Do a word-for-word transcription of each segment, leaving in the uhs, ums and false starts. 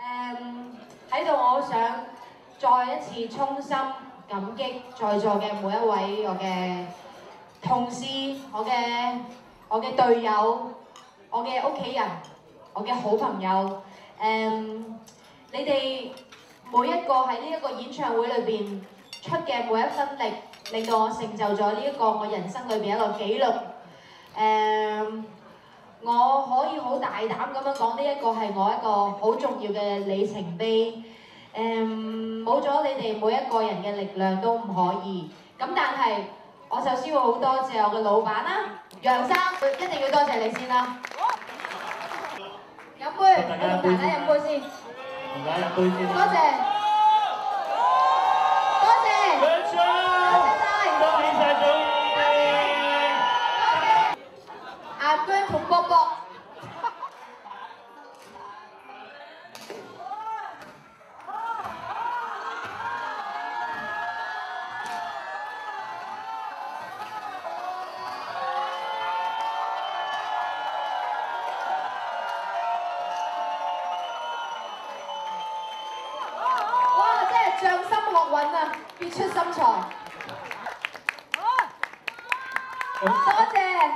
誒喺度，我想再一次衷心感激在座嘅每一位我嘅同事、我嘅我嘅隊友、我嘅屋企人、我嘅好朋友。誒，你哋每一個喺呢一個演唱會裏邊出嘅每一分力，令到我成就咗呢一個我人生裏邊一個紀錄。誒，我可以好大膽咁樣講，呢一個係我一個好重要嘅里程碑。誒，冇咗你哋每一個人嘅力量都唔可以。咁但係我首先會好多謝我嘅老闆啦，楊生，一定要多謝你先啦。飲杯，我同大家飲杯先。同大家飲杯先。多謝，多謝，多謝晒，恭喜晒祖兒，多謝，阿娟同博博。匠心學韻啊，別出心裁。多謝。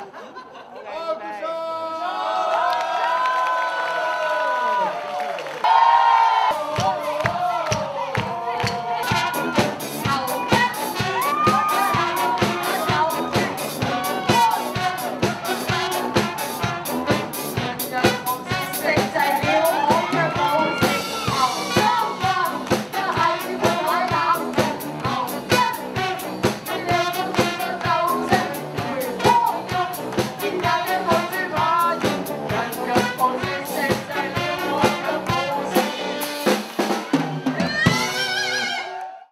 Oh,